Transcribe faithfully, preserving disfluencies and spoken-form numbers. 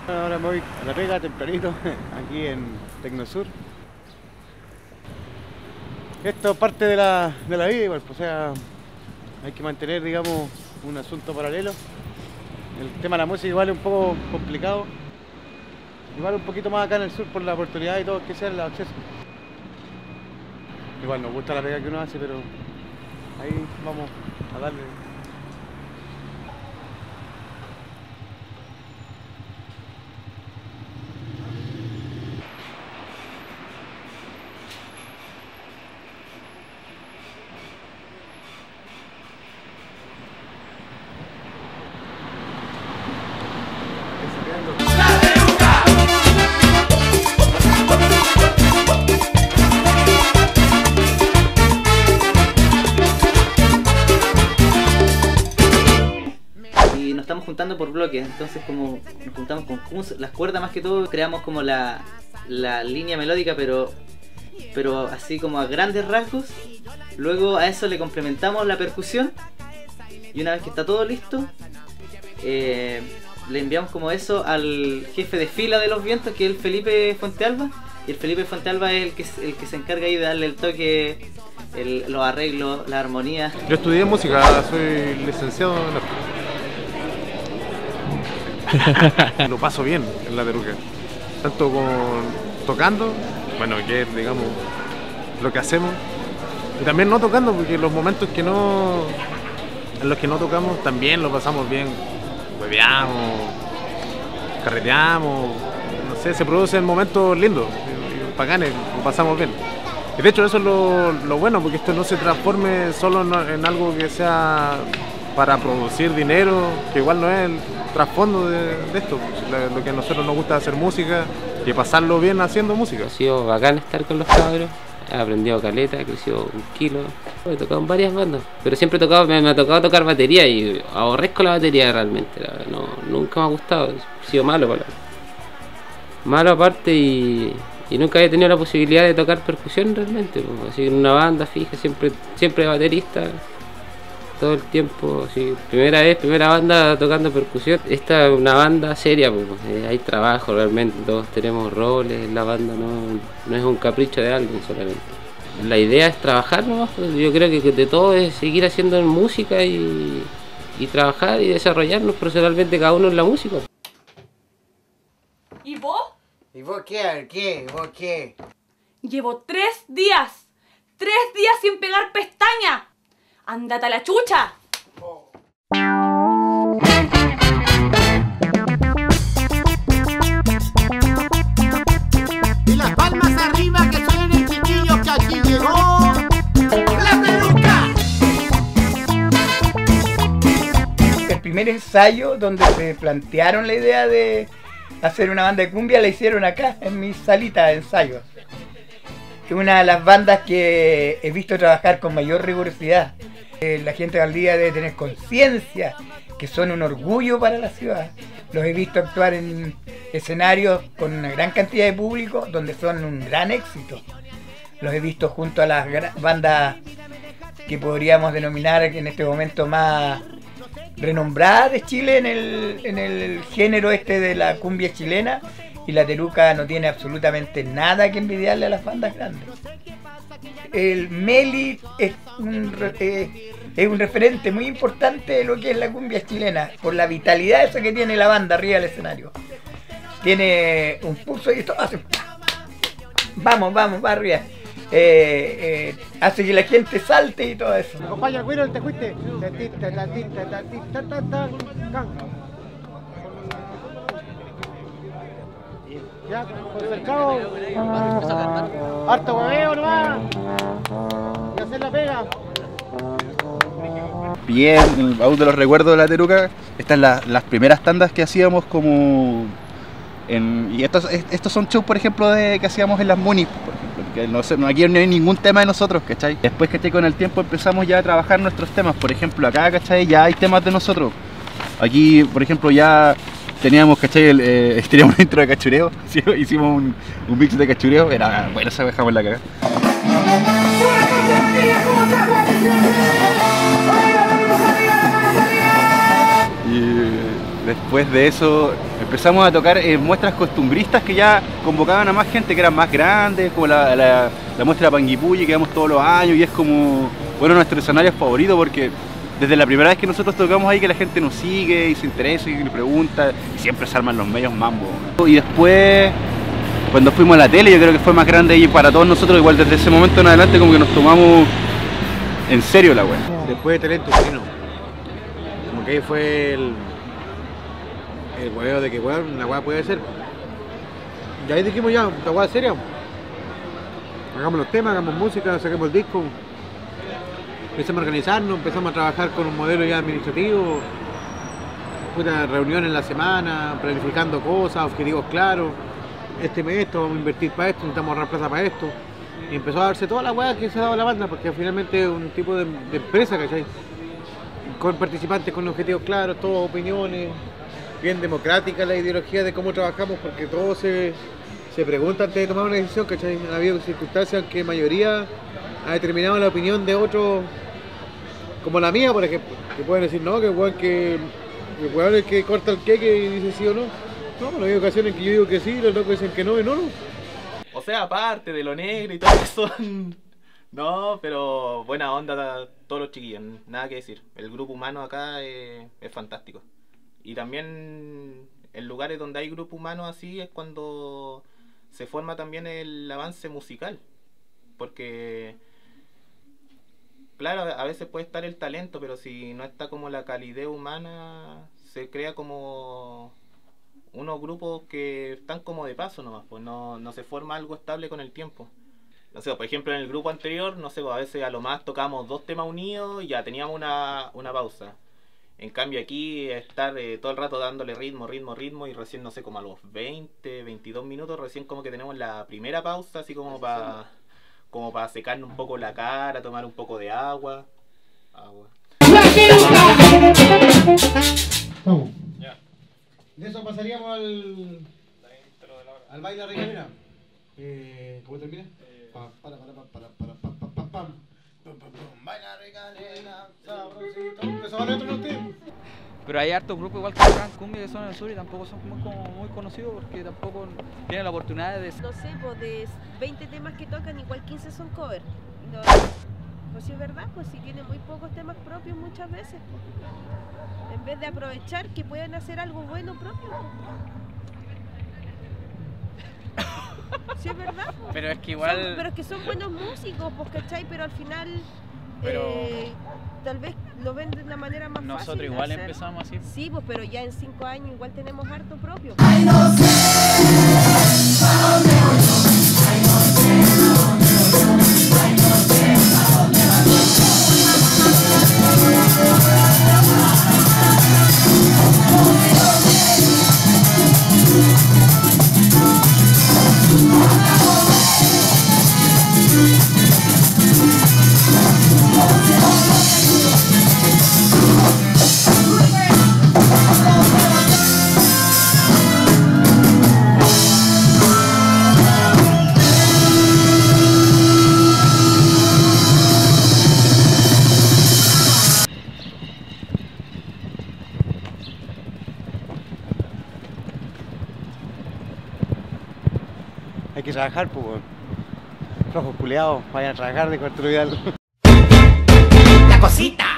Ahora me voy a la pega tempranito, aquí en Tecnosur. Esto es parte de la, de la vida igual, pues, o sea, hay que mantener, digamos, un asunto paralelo. El tema de la música igual es un poco complicado. Igual un poquito más acá en el sur por la oportunidad y todo que sea el acceso. Igual nos gusta la pega que uno hace, pero ahí vamos a darle. Estamos juntando por bloques, entonces como nos juntamos con las cuerdas más que todo, creamos como la, la línea melódica, pero pero así como a grandes rasgos. Luego a eso le complementamos la percusión y una vez que está todo listo, eh, le enviamos como eso al jefe de fila de los vientos, que es el Felipe Fuentealba, y el Felipe Fuentealba es el que, el que se encarga ahí de darle el toque, el, los arreglos, la armonía. Yo estudié música, soy licenciado en arte. Lo paso bien en la Teruca, tanto con tocando, bueno, que es, digamos, lo que hacemos, y también no tocando, porque los momentos que no, en los que no tocamos también lo pasamos bien, hueveamos, carreteamos, no sé, se producen momentos lindos, bacanes, lo pasamos bien. Y de hecho eso es lo, lo bueno, porque esto no se transforme solo en, en algo que sea para producir dinero, que igual no es el trasfondo de, de esto, lo que a nosotros nos gusta hacer música y pasarlo bien haciendo música. Ha sido bacán estar con los cabros, he aprendido caleta, he crecido un kilo, he tocado en varias bandas, pero siempre he tocado, me, me ha tocado tocar batería y aborrezco la batería realmente, la, no, nunca me ha gustado, he sido malo para malo aparte y, y nunca había tenido la posibilidad de tocar percusión realmente, pues, así en una banda fija, siempre, siempre baterista. Todo el tiempo, sí. Primera vez, primera banda tocando percusión. Esta es una banda seria, pues, eh, hay trabajo realmente, todos tenemos roles, la banda no, no es un capricho de alguien solamente. La idea es trabajar nomás, pues, yo creo que de todo es seguir haciendo música y, y trabajar y desarrollarnos personalmente cada uno en la música. ¿Y vos? ¿Y vos qué? ¿Qué? ¿Vos qué? Llevo tres días, tres días sin pegar pestaña. ¡Ándate a la chucha! Y las palmas arriba que suenen, chiquillos, que aquí llegó la Teruca. El primer ensayo donde se plantearon la idea de hacer una banda de cumbia la hicieron acá, en mi salita de ensayos. Es una de las bandas que he visto trabajar con mayor rigurosidad. La gente de Valdivia debe tener conciencia que son un orgullo para la ciudad. Los he visto actuar en escenarios con una gran cantidad de público donde son un gran éxito. Los he visto junto a las bandas que podríamos denominar en este momento más renombradas de Chile en el, en el género este de la cumbia chilena, y la Teruca no tiene absolutamente nada que envidiarle a las bandas grandes. El Meli es un, eh, es un referente muy importante de lo que es la cumbia chilena, por la vitalidad esa que tiene la banda arriba del escenario. Tiene un pulso y esto hace... Vamos, vamos, va arriba. Eh, eh, hace que la gente salte y todo eso. Acompaña, güiro, te fuiste. Ya, concercado. Harto hueveo nomás. Y hacer la pega. Bien, en el baúl de los recuerdos de la Teruca están la, las primeras tandas que hacíamos como... En, y estos, estos son shows, por ejemplo, de, que hacíamos en las Munis, por ejemplo, que no sé, aquí no hay ningún tema de nosotros, ¿cachai? Después, ¿cachai? Con el tiempo empezamos ya a trabajar nuestros temas, por ejemplo, acá, ¿cachai? Ya hay temas de nosotros. Aquí, por ejemplo, ya teníamos, ¿cachai? El, eh, teníamos un intro de cachureo, hicimos un, un mix de cachureo, era bueno, esa dejamos la cagada. Y Después de eso empezamos a tocar en muestras costumbristas que ya convocaban a más gente, que eran más grandes, como la, la, la muestra Panguipulli que damos todos los años, y es como, bueno, nuestro escenario favorito porque desde la primera vez que nosotros tocamos ahí que la gente nos sigue y se interesa y le pregunta, y siempre se arman los medios mambo. Y después, cuando fuimos a la tele, yo creo que fue más grande y para todos nosotros, igual desde ese momento en adelante como que nos tomamos en serio la wea. Después de Talento Chino, como que ahí fue el, el huevo de que weón, la weá puede ser. Y ahí dijimos ya, la weá seria. Hagamos los temas, hagamos música, saquemos el disco. Empezamos a organizarnos, empezamos a trabajar con un modelo ya administrativo, una reunión en la semana, planificando cosas, objetivos claros. Este mes esto, vamos a invertir para esto, necesitamos ahorrar plata para esto. Y empezó a darse toda la weá que se ha dado la banda, porque finalmente es un tipo de, de empresa, ¿cachai? Con participantes con objetivos claros, todas opiniones, bien democrática la ideología de cómo trabajamos, porque todos se, se preguntan antes de tomar una decisión, ¿cachai? Ha habido circunstancias en que mayoría ha determinado la opinión de otros, como la mía, por ejemplo, que pueden decir, no, que el weón que, el weón es que corta el queque y dice sí o no. No, pero hay ocasiones en que yo digo que sí, los locos dicen que no y no, no. O sea, aparte de lo negro y todo eso, no, pero buena onda todos los chiquillos, nada que decir. El grupo humano acá es, es fantástico. Y también en lugares donde hay grupo humano así es cuando se forma también el avance musical. Porque, claro, a veces puede estar el talento, pero si no está como la calidez humana, se crea como unos grupos que están como de paso nomás, pues no, no se forma algo estable con el tiempo. No sé, por ejemplo en el grupo anterior, no sé, pues a veces a lo más tocamos dos temas unidos y ya teníamos una, una pausa. En cambio aquí estar eh, todo el rato dándole ritmo, ritmo, ritmo y recién, no sé, como a los veinte, veintidós minutos, recién como que tenemos la primera pausa, así como para como para secarnos un poco la cara, tomar un poco de agua. Agua. Vamos. Ya. De eso pasaríamos al, al baile arriba, mira. Eh, ¿Cómo termina? Pa, para, para, para, para, para, para, para, pam. Pum, pum, pum. Baila rica, nena, sabrosito. Eso vale otro tiempo. Pero hay hartos grupos igual que tocan cumbia que son en el sur y tampoco son muy, como muy conocidos porque tampoco tienen la oportunidad de... No sé, pues de veinte temas que tocan, igual quince son covers. No, pues si es verdad, pues si tienen muy pocos temas propios muchas veces. Pues. En vez de aprovechar que pueden hacer algo bueno propio. Sí es verdad, pues. Pero es que igual... Son, pero es que son buenos músicos, pues, ¿cachai? Pero al final... Pero... Eh, tal vez lo ven de una manera más Nosotros fácil. Nosotros igual hacer. empezamos así. Sí, pues, pero ya en cinco años igual tenemos harto propio. Ay, no sé, ¿a dónde voy yo? Ay, no sé, ¿a dónde voy yo? Ay, no sé, ¿a dónde voy Hay que trabajar, pues, flojos culeados, vayan a trabajar de cuarto ideal. La cosita.